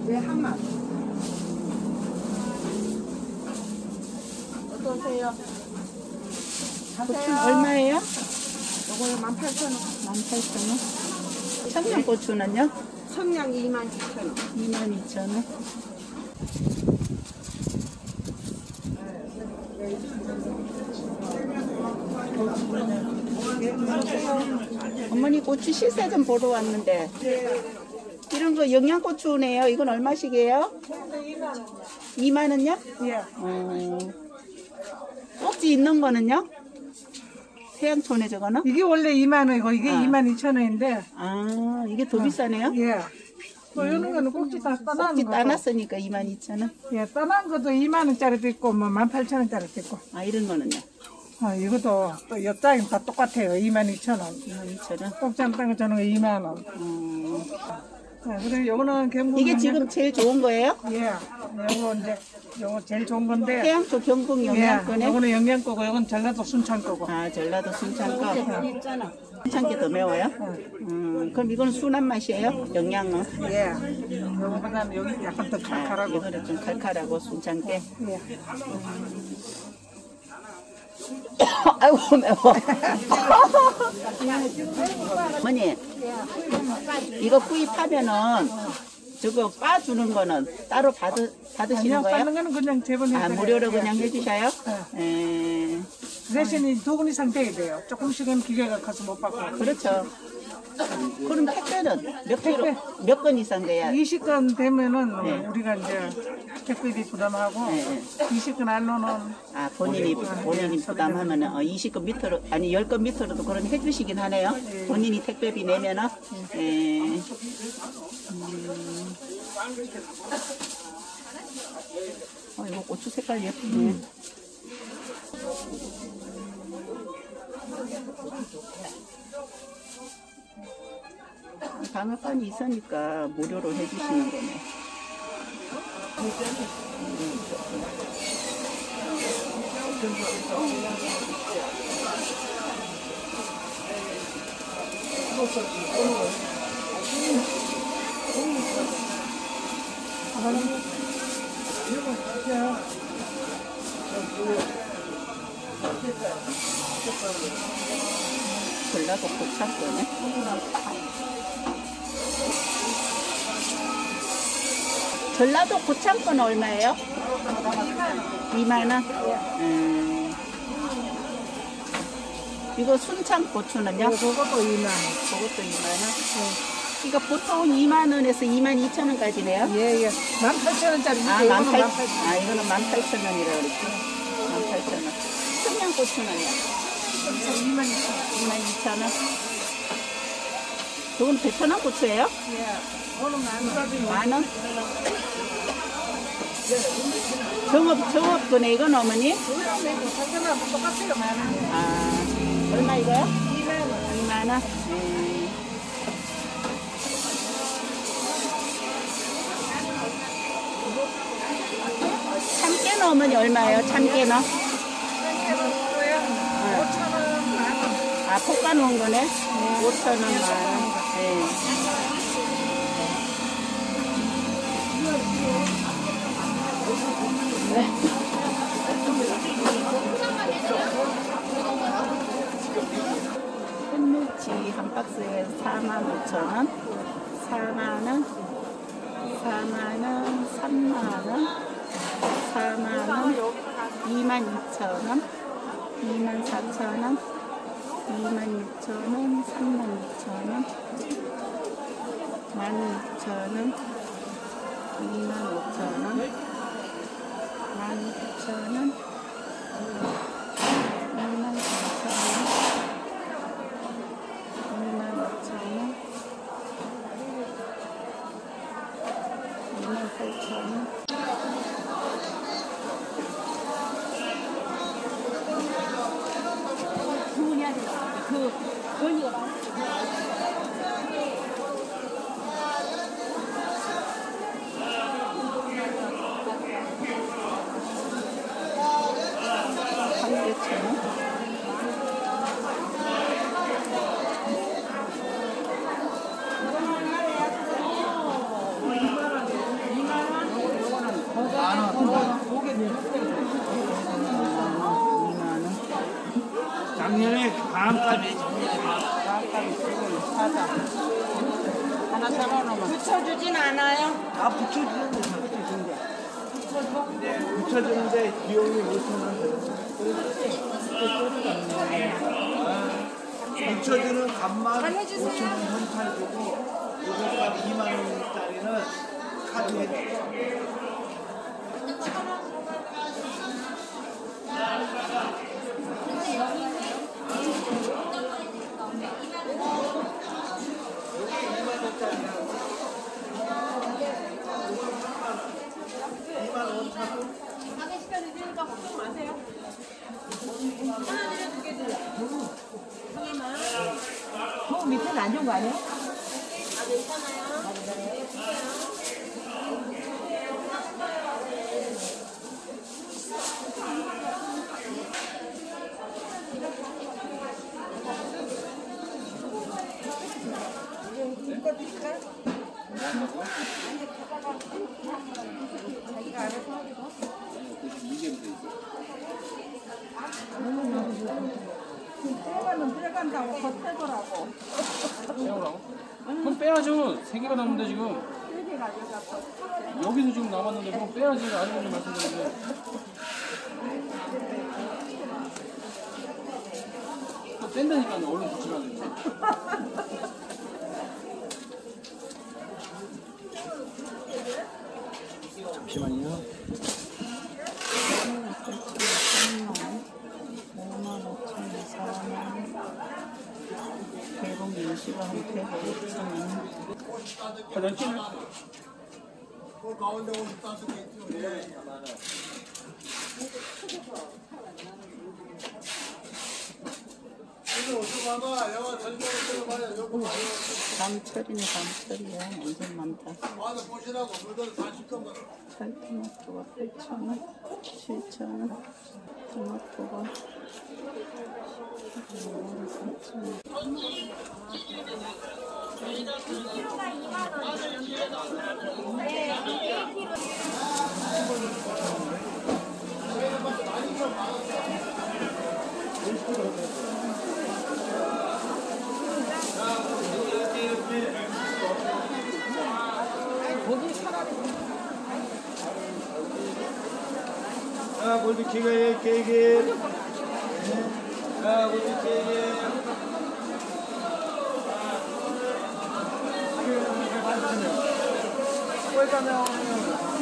네, 한 만. 어떠세요? 고추 얼마예요? 요거는 18,000원. 18,000원. 청양고추는요? 청양 22,000원. 22,000원. 어머니 고추 실사 좀 보러 왔는데 이런 거 영양고추네요. 이건 얼마씩이에요? 2만 원요? 예. 꼭지 있는 거는요? 태양촌에 저거는? 이게 원래 2만 원이고 이게 22,000원인데 아, 이게 더 비싸네요? 예. 또 이런 거는 꼭지 다 따놓은 꼭지 거. 따놨으니까 22,000원. 예, 따놓은 것도 2만 원짜리도 있고 뭐 18,000원짜리도 있고. 아, 이런 거는요? 이것도 또 옆장이 다 똑같아요. 22,000원. 22,000원. 꼭지 안 딴 거 저는 2만 원. 그래 요거는 경북 이게 지금 제일 좋은 거예요? 예. 요거 제일 좋은 건데. 태양초 경북 예. 영양거네? 요거는 영양거고 요건 전라도 순창 거고. 아, 전라도 순창거. 순창게 더 매워요? 그럼 이거는 순한 맛이에요? 영양은? 예. 요거보다는 여기 약간 더 칼칼하고. 이거는 좀 칼칼하고 순창게. 예. 아이고 매워. 어머니, 이거 구입하면은 저거 빠주는 거는 따로 받으시는 아니요, 거예요? 받는 거는 그냥 재본에. 아, 무료로 그냥 해주셔요? 예. 그 대신에 2분 이상 돼야 돼요. 조금씩은 기계가 커서 못 받고. 그렇죠. 그럼 택배는 몇 건 이상 돼야? 20건 되면은 네. 우리가 이제 택배비 부담하고 네. 20건 안로는 아, 본인이 부담하면은 20건 밑으로, 아니 10건 밑으로도 그런 해주시긴 하네요. 본인이 택배비 내면은. 예. 이거 고추 색깔 예쁘네. 방앗간이 있으니까 무료로 해주시는 거네. 전라도 고창거네. 전라도 고창건 얼마예요? 2만 원? 이거 순창 고추는요? 그것도 2만 원. 그것도 2만 원? 이거 보통 2만 원에서 2만 2천 원까지네요? 예. 18,000원짜리. 아, 이거는 18,000원이라고 그랬죠? 18,000원. 청양고추는요? 2만 22,000원. 그건 베트남 고추예요? 예. 오늘 만 원? 정업 거네, 이건 어머니? 사전하고 똑같아요, 만 원. 아, 얼마 이거요? 2만 원. 참깨는 어머니 얼마예요? 참깨는? 5,000원, 만 원. 아, 볶아 놓은 거네? 5,000원 만 원. 네. 햇물치 한 박스에 45,000원, 4만원, 4만원, 3만원, 4만원, 22,000원, 24,000원, 26,000원, 36,000원, 12,000원, 25,000원, 19,000원, 28,000원, 작년에 다음달에 나까지 지금 사자. 하나 사놓으면 붙여주진 않아요? 다 붙여주는데 붙여주는데 비용이 5,000원 붙여주는 값만 5,000원 현찰주고 요것값 2만 원짜리는 카드에 밑에는 안 좋은 거 아니에요? 빼가면 빼간다고 더 빼더라고. 빼오라고? 그럼 빼야죠. 3개가 남는데 지금. 여기서 지금 남았는데 그럼 빼야지. 아직까지 말씀드렸는데. 또 뺀다니까요. 얼른 붙이라고. 잠시만요. 120원, 105,000원. 화장실? 감철이네, 감철이야. 완전 많다. 찰토마토가 8,000원, 7,000원, 토마토가 4,000원. 자, 골드 기계 케이크. 자, 골드 케이크. 거기다면